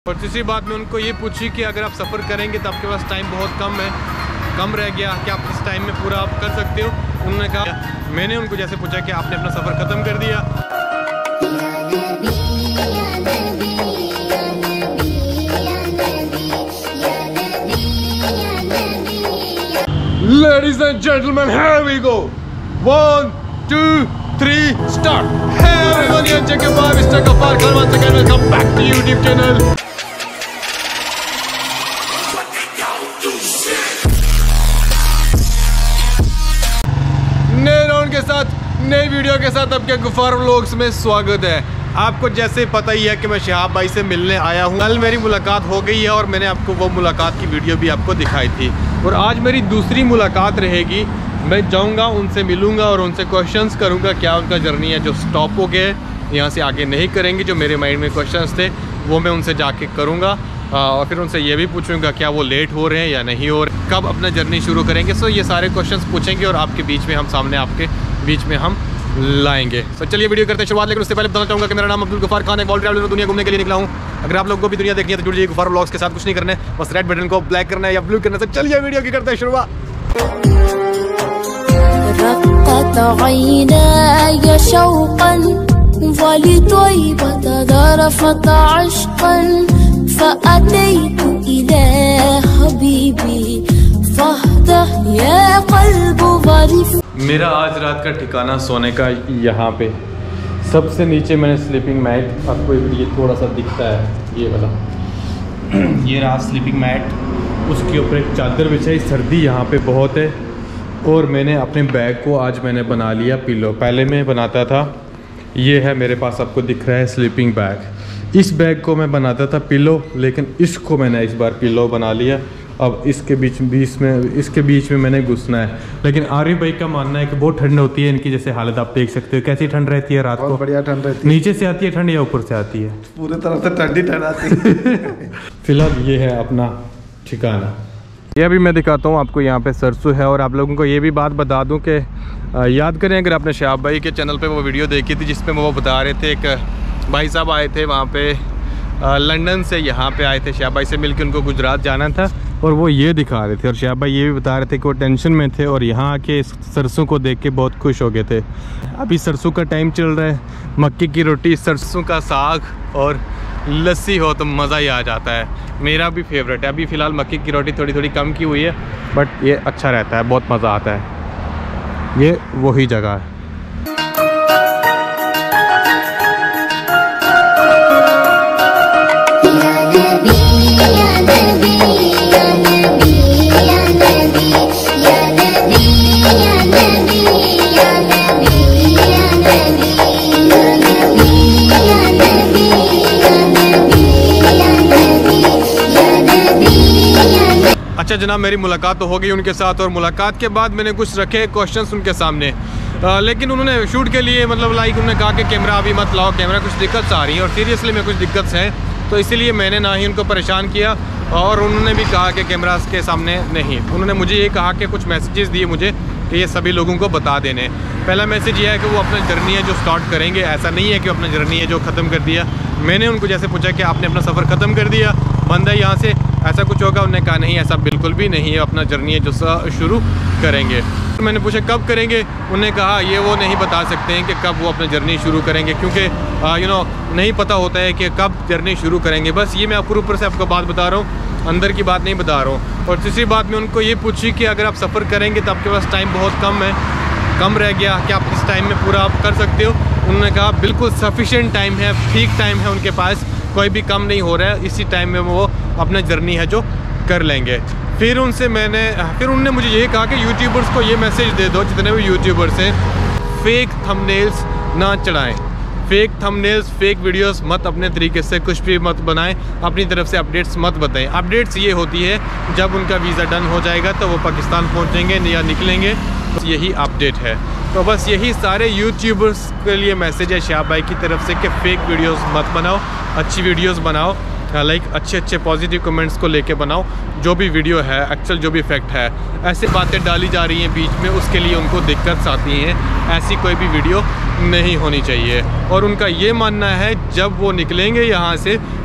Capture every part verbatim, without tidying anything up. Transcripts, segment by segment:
और तीसरी बात मैं उनको ये पूछी कि अगर आप सफ़र करेंगे तो आपके पास टाइम बहुत कम है, कम रह गया, क्या आप इस टाइम में पूरा आप कर सकते हो? उन्होंने कहा, मैंने उनको जैसे पूछा कि आपने अपना सफ़र ख़त्म कर दिया। Ladies and gentlemen, here we go. One, two, three, start. Hey everyone, here check your vibe, Mister Ghaffar Khan once again. Welcome back to YouTube channel. नए राउंड के साथ, नई वीडियो के साथ आपके गफ्फार व्लॉग्स में स्वागत है। आपको जैसे पता ही है कि मैं शहाब भाई से मिलने आया हूँ। कल मेरी मुलाकात हो गई है और मैंने आपको वो मुलाकात की वीडियो भी आपको दिखाई थी, और आज मेरी दूसरी मुलाकात रहेगी। मैं जाऊँगा, उनसे मिलूँगा और उनसे क्वेश्चंस करूँगा क्या उनका जर्नी है जो स्टॉप हो गया है, यहाँ से आगे नहीं करेंगे। जो मेरे माइंड में क्वेश्चंस थे वो मैं उनसे जाके करूँगा, और फिर उनसे ये भी पूछूंगा क्या वो लेट हो रहे हैं या नहीं हो रहे, कब अपना जर्नी शुरू करेंगे। सो ये सारे क्वेश्चंस पूछेंगे और आपके बीच में हम सामने आपके बीच में हम लाएंगे। तो चलिए वीडियो करते हैं शुरुआत। लेकिन उससे पहले बताना चाहूँगा कि मेरा नाम अब्दुल गफ्फार खान है, वर्ल्ड ट्रैवलर, दुनिया घूमने के लिए निकला हूँ। अगर आप लोगों को भी दुनिया देखनी है तो जुड़ जाइए गफ्फार व्लॉग्स के साथ। कुछ नहीं करना है, बस रेड बटन को ब्लैक करना है या ब्लू करना है। तो चलिए वीडियो की करते हैं शुरुआत। मेरा आज रात का ठिकाना सोने का यहाँ पे सबसे नीचे मैंने स्लीपिंग मैट, आपको ये थोड़ा सा दिखता है ये वाला, ये रहा स्लीपिंग मैट। उसके ऊपर एक चादर बिछाई, सर्दी यहाँ पे बहुत है। और मैंने अपने बैग को आज मैंने बना लिया पिलो। पहले मैं बनाता था, ये है मेरे पास, आपको दिख रहा है स्लीपिंग बैग। इस बैग को मैं बनाता था पिलो, लेकिन इसको मैंने इस बार पिलो बना लिया। अब इसके बीच बीच में इसके बीच में मैंने घुसना है। लेकिन आरिफ भाई का मानना है कि बहुत ठंड होती है इनकी, जैसे हालत आप देख सकते हो। कैसी ठंड रहती है रात को? बढ़िया ठंड रहती है। नीचे से आती है ठंड या ऊपर से आती है? पूरे तरफ से ठंडी ठंड आती है। फिलहाल ये है अपना ठिकाना। ये भी मैं दिखाता हूँ आपको, यहाँ पे सरसों है। और आप लोगों को ये भी बात बता दूँ कि याद करें अगर आपने शहाब भाई के चैनल पे वो वीडियो देखी थी जिसमें वो बता रहे थे, एक भाई साहब आए थे वहाँ पे लंदन से, यहाँ पे आए थे शहाब भाई से मिलकर, उनको गुजरात जाना था और वो ये दिखा रहे थे। और शहाब भाई ये भी बता रहे थे कि वो टेंशन में थे और यहाँ आके इस सरसों को देख के बहुत खुश हो गए थे। अभी सरसों का टाइम चल रहा है, मक्की की रोटी, सरसों का साग और लस्सी हो तो मज़ा ही आ जाता है। मेरा भी फेवरेट है। अभी फ़िलहाल मक्की की रोटी थोड़ी थोड़ी कम की हुई है, बट ये अच्छा रहता है, बहुत मज़ा आता है। ये वही जगह है। अच्छा जनाब, मेरी मुलाकात तो हो गई उनके साथ, और मुलाकात के बाद मैंने कुछ रखे क्वेश्चंस उनके सामने, आ, लेकिन उन्होंने शूट के लिए मतलब लाइक उन्होंने कहा कि कैमरा अभी मत लाओ, कैमरा कुछ दिक्कत आ रही है। और सीरियसली में कुछ दिक्कत है, तो इसीलिए मैंने ना ही उनको परेशान किया और उन्होंने भी कहा कि कैमरा के सामने नहीं। उन्होंने मुझे ये कहा कि कुछ मैसेजेस दिए मुझे कि ये सभी लोगों को बता देने। पहला मैसेज ये है कि वो अपना जर्नी है जो स्टार्ट करेंगे। ऐसा नहीं है कि अपना जर्नी है जो ख़त्म कर दिया। मैंने उनको जैसे पूछा कि आपने अपना सफ़र ख़त्म कर दिया, बंद है यहाँ से, ऐसा कुछ होगा? उन्होंने कहा नहीं, ऐसा बिल्कुल भी नहीं है, अपना जर्नी है जो शुरू करेंगे। तो मैंने पूछा कब करेंगे? उन्होंने कहा ये वो नहीं बता सकते हैं कि कब वो अपना जर्नी शुरू करेंगे, क्योंकि यू नो नहीं पता होता है कि कब जर्नी शुरू करेंगे। बस ये मैं ऊपर ऊपर से आपको बात बता रहा हूँ, अंदर की बात नहीं बता रहा हूँ। और तीसरी बात मैं उनको ये पूछी कि अगर आप सफ़र करेंगे तो आपके पास टाइम बहुत कम है, कम रह गया, क्या आप इस टाइम में पूरा आप कर सकते हो? उन्होंने कहा बिल्कुल सफिशिएंट टाइम है, ठीक टाइम है उनके पास, कोई भी कम नहीं हो रहा है। इसी टाइम में वो अपना जर्नी है जो कर लेंगे। फिर उनसे मैंने फिर उन्होंने मुझे ये कहा कि यूट्यूबर्स को ये मैसेज दे दो, जितने भी यूट्यूबर्स हैं, फेक थंबनेल्स ना चढ़ाएं, फेक थंबनेल्स, फेक वीडियोस मत अपने तरीके से कुछ भी मत बनाएं, अपनी तरफ से अपडेट्स मत बताएं। अपडेट्स ये होती है जब उनका वीज़ा डन हो जाएगा तो वो पाकिस्तान पहुंचेंगे या निकलेंगे, तो यही अपडेट है। तो बस यही सारे यूट्यूबर्स के लिए मैसेज है शहाब भाई की तरफ से कि फेक वीडियोस मत बनाओ, अच्छी वीडियोस बनाओ, लाइक अच्छे अच्छे पॉजिटिव कमेंट्स को लेके बनाओ। जो भी वीडियो है, एक्चुअल जो भी फैक्ट है, ऐसे बातें डाली जा रही हैं बीच में, उसके लिए उनको दिक्कत आती हैं। ऐसी कोई भी वीडियो नहीं होनी चाहिए। और उनका ये मानना है जब वो निकलेंगे यहाँ से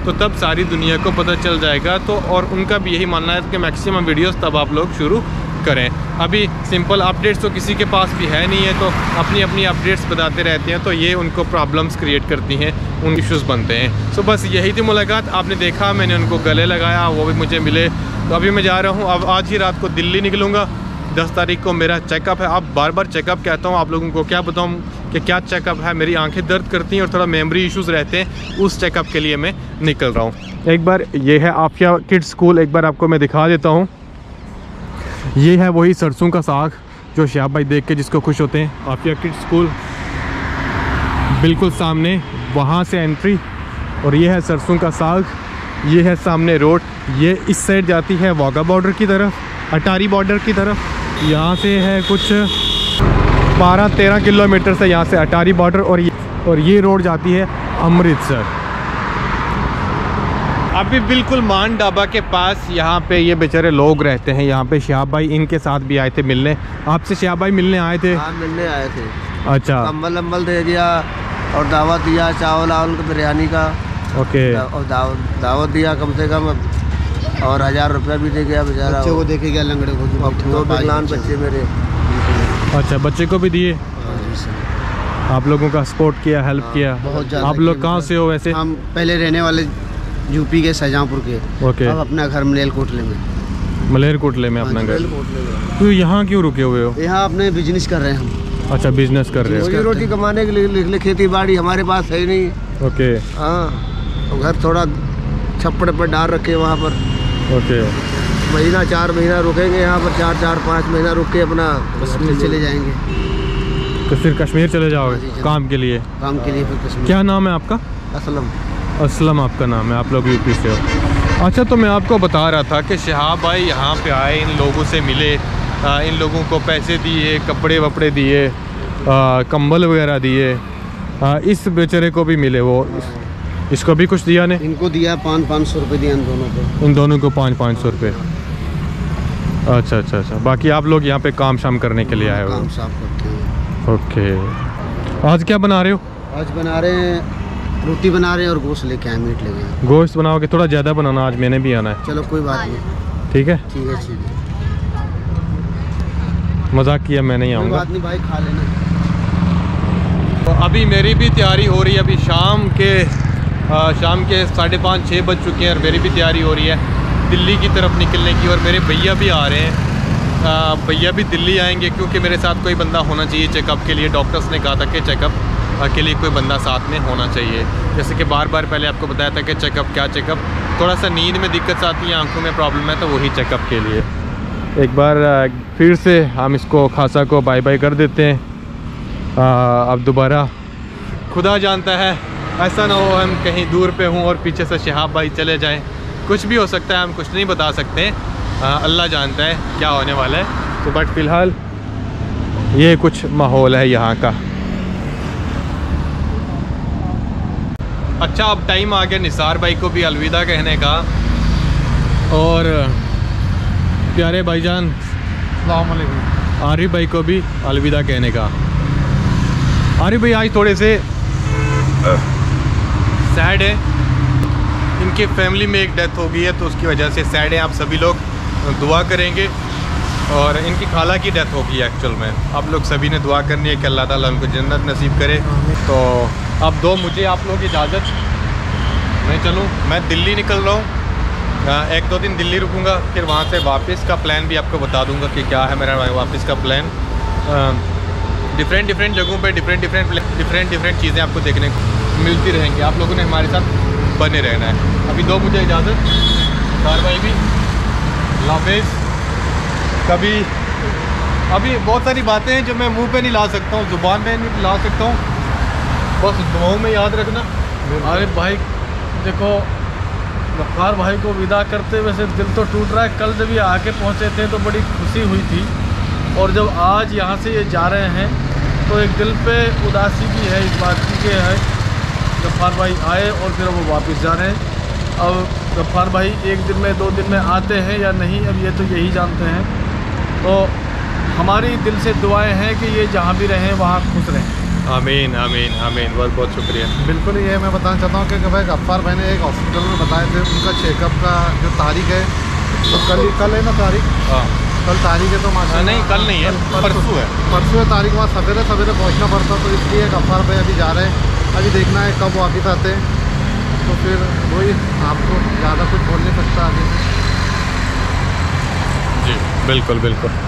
तो तब सारी दुनिया को पता चल जाएगा। तो और उनका भी यही मानना है कि मैक्सिमम वीडियोस तब आप लोग शुरू करें। अभी सिंपल अपडेट्स तो किसी के पास भी है नहीं है, तो अपनी अपनी अपडेट्स बताते रहते हैं, तो ये उनको प्रॉब्लम्स क्रिएट करती हैं, उन इश्यूज़ बनते हैं। सो बस यही थी मुलाकात। आपने देखा मैंने उनको गले लगाया, वो भी मुझे मिले। तो अभी मैं जा रहा हूँ, अब आज ही रात को दिल्ली निकलूँगा। दस तारीख को मेरा चेकअप है। अब बार बार चेकअप कहता हूँ, आप लोगों को क्या बताऊँ कि क्या चेकअप है। मेरी आंखें दर्द करती हैं और थोड़ा मेमोरी इश्यूज़ रहते हैं, उस चेकअप के लिए मैं निकल रहा हूँ। एक बार ये है आफिया किड्स स्कूल, एक बार आपको मैं दिखा देता हूँ। ये है वही सरसों का साग जो शहाब भाई देख के जिसको खुश होते हैं। आफिया किड्स स्कूल बिल्कुल सामने, वहाँ से एंट्री, और ये है सरसों का साग। ये है सामने रोड, ये इस साइड जाती है वाघा बॉर्डर की तरफ, अटारी बॉर्डर की तरफ। यहाँ से है कुछ बारह तेरह किलोमीटर से यहाँ से अटारी बॉर्डर, और ये और ये रोड जाती है अमृतसर। अभी बिल्कुल मान ढाबा के पास यहाँ पे ये बेचारे लोग रहते हैं। यहाँ पे शहाब भाई इनके साथ भी आए थे मिलने। आपसे शहाब भाई मिलने आए थे? हाँ, मिलने आए थे। अच्छा, कंबल अम्बल दे दिया और दावत दिया, चावल आवल बिरयानी का। ओके। और दावत दावत दिया कम से कम, और हजार रुपया भी दे गया बेचारा। बच्चे को देखे गया लंगड़े को, दो विकलांग बच्चे मेरे। अच्छा, बच्चे को भी दिए? आप लोगों का सपोर्ट किया, हेल्प किया। बहुत ज़्यादा। आप लोग कहाँ से हो वैसे? हम पहले रहने वाले यूपी के शाहजहाँपुर के, ओके। अब अपना घर मलेरकोटले में। मलेरकोटले में अपना घर। तो यहाँ क्यों रुके हुए हो? यहाँ अपने बिजनेस कर रहे हैं हम। अच्छा, बिजनेस कर रहे हो। रोजी रोटी कमाने के लिए, खेती बाड़ी हमारे पास है ही नहीं। ओके। हाँ, तो घर थोड़ा छप्पड़ पर डाल रखे वहाँ पर। ओके। महीना चार महीना रुकेंगे यहाँ पर, चार चार पाँच महीना रुक के अपना कश्मीर चले जाएंगे। तो फिर कश्मीर चले जाओगे जी, काम के लिए? काम के लिए फिर कश्मीर। क्या नाम है आपका? असलम। असलम आपका नाम है, आप लोग यूपी से हो। अच्छा, तो मैं आपको बता रहा था कि शहाब भाई यहाँ पे आए, इन लोगों से मिले, आ, इन लोगों को पैसे दिए, कपड़े वपड़े दिए, कंबल वगैरह दिए। आ, इस बेचारे को भी मिले, वो इस, इसको भी कुछ दिया ने? इनको दिया पाँच पाँच सौ रुपये दिया इन दोनों को। इन दोनों को पाँच पाँच सौ रुपये। अच्छा अच्छा अच्छा। बाकी आप लोग यहाँ पे काम शाम करने के लिए आए हो? काम साफ करते हैं। ओके। आज क्या बना रहे हो? आज बना रहे हैं, रोटी बना रहे हैं और गोश्त लेके आए, मीट लेके आए। गोश्त बनाओगे? थोड़ा ज़्यादा बनाना, आज मैंने भी आना है। चलो कोई बात नहीं, ठीक है? ठीक है ठीक है, मजाक किया, मैं नहीं कोई आऊँगा। बात नहीं भाई, खा लेना। तो अभी मेरी भी तैयारी हो रही है। अभी शाम के आ, शाम के साढ़े पाँच छः बज चुके हैं और मेरी भी तैयारी हो रही है दिल्ली की तरफ निकलने की। और मेरे भैया भी आ रहे हैं, भैया भी दिल्ली आएंगे, क्योंकि मेरे साथ कोई बंदा होना चाहिए चेकअप के लिए। डॉक्टर्स ने कहा था कि चेकअप के लिए कोई बंदा साथ में होना चाहिए। जैसे कि बार बार पहले आपको बताया था कि चेकअप क्या चेकअप, थोड़ा सा नींद में दिक्कत आती है, आंखों में प्रॉब्लम है, तो वही चेकअप के लिए। एक बार फिर से हम इसको खासा को बाय बाय कर देते हैं। आ, अब दोबारा खुदा जानता है, ऐसा ना हो हम कहीं दूर पे हों और पीछे से शहाब भाई चले जाएं। कुछ भी हो सकता है, हम कुछ नहीं बता सकते। आ, अल्लाह जानता है क्या होने वाला है। तो बट फ़िलहाल ये कुछ माहौल है यहाँ का। अच्छा, अब टाइम आ गया निसार भाई को भी अलविदा कहने का, और प्यारे भाईजान अस्सलाम वालेकुम आरिफ भाई को भी अलविदा कहने का। आरिफ भाई आज थोड़े से सैड है, इनके फैमिली में एक डेथ हो गई है, तो उसकी वजह से सैड है। आप सभी लोग दुआ करेंगे। और इनकी खाला की डेथ हो गई है एक्चुअल में। आप लोग सभी ने दुआ करनी है कि अल्लाह ताला उनको जन्नत नसीब करे। तो अब दो मुझे आप लोग इजाज़त, मैं चलूँ, मैं दिल्ली निकल रहा हूँ। एक दो दिन दिल्ली रुकूंगा, फिर वहाँ से वापस का प्लान भी आपको बता दूंगा कि क्या है मेरा वापस का प्लान। डिफरेंट डिफरेंट जगहों पे डिफरेंट डिफरेंट डिफरेंट डिफरेंट चीज़ें आपको देखने को मिलती रहेंगी। आप लोगों ने हमारे साथ बने रहना है। अभी दो मुझे इजाज़त, सार भाई भी हाफिज़। कभी अभी बहुत सारी बातें हैं जो मैं मुंह पे नहीं ला सकता हूँ, ज़ुबान पे नहीं ला सकता हूँ, बस दुआओं में याद रखना। अरे भाई देखो, गफ्फार भाई को विदा करते वैसे दिल तो टूट रहा है। कल जब ये आके पहुँचे थे तो बड़ी खुशी हुई थी, और जब आज यहाँ से ये जा रहे हैं तो एक दिल पे उदासी भी है इस बात की कि है गफ्फार भाई आए और फिर वो वापस जा रहे हैं। अब गफ्फार भाई एक दिन में दो दिन में आते हैं या नहीं, अब ये तो यही जानते हैं। तो हमारी दिल से दुआएं हैं कि ये जहाँ भी रहें वहाँ खुश रहें। आमीन आमीन आमीन, बहुत बहुत शुक्रिया। बिल्कुल ये मैं बताना चाहता हूँ कि भाई गफ्फार भाई ने एक हॉस्पिटल में बताए थे उनका चेकअप का जो तारीख है तो कल ही कल है ना तारीख, हाँ कल तारीख है तो माशा नहीं कल नहीं है, परसों है। परसों है तारीख, वहाँ सवेरे सवेरे पहुँचना पड़ता, तो इसलिए गफ्फार भाई अभी जा रहे हैं। अभी देखना है कब वापस आते हैं, तो फिर वही आपको ज़्यादा कुछ बोल नहीं सकता आगे से। जी बिल्कुल बिल्कुल।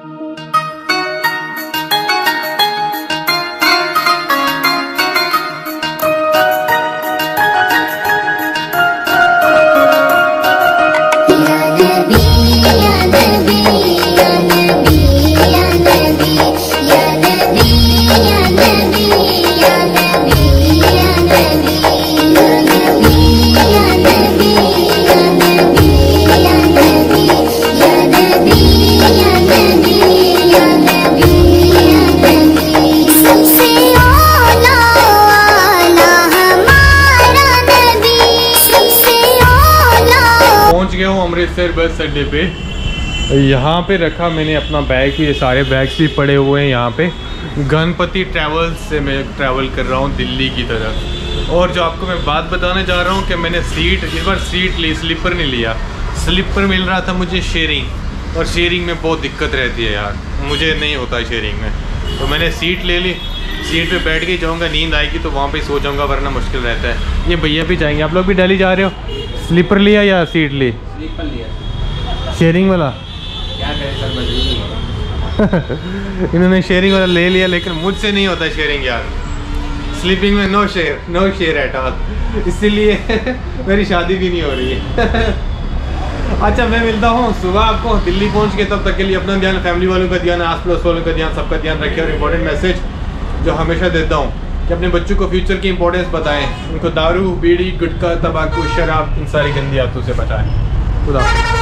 अमृतसर बस अड्डे पे यहाँ पे रखा मैंने अपना बैग, ये सारे बैग्स भी पड़े हुए हैं यहाँ पे। गणपति ट्रैवल्स से मैं ट्रैवल कर रहा हूँ दिल्ली की तरफ। और जो आपको मैं बात बताने जा रहा हूँ कि मैंने सीट इस बार सीट ली, स्लीपर नहीं लिया। स्लीपर मिल रहा था मुझे शेयरिंग, और शेयरिंग में बहुत दिक्कत रहती है यार, मुझे नहीं होता शेयरिंग में। तो मैंने सीट ले ली, सीट पे बैठ के जाऊँगा, नींद आएगी तो वहाँ पे सो जाऊँगा, वरना मुश्किल रहता है। ये भैया भी जाएंगे, आप लोग भी दिल्ली जा रहे हो? स्लीपर लिया या सीट ली? स्लीपर लिया। शेयरिंग वाला क्या करें सर, मजबूरी है। इन्होंने शेयरिंग वाला ले लिया, लेकिन मुझसे नहीं होता शेयरिंग यार। स्लीपिंग में no share, no share at all, इसीलिए मेरी शादी भी नहीं हो रही है। अच्छा मैं मिलता हूँ सुबह आपको दिल्ली पहुँच के, तब तक के लिए अपना ध्यान, फैमिली वालों का ध्यान, आस पड़ोस वालों का ध्यान, सबका ध्यान रखें। और इम्पोर्टेंट मैसेज जो हमेशा देता हूँ कि अपने बच्चों को फ्यूचर की इंपॉर्टेंस बताएं, उनको दारू, बीड़ी, गुटखा, तंबाकू, शराब, इन सारी गंदी आदतों से बचाएं। खुदा हाफ़िज़।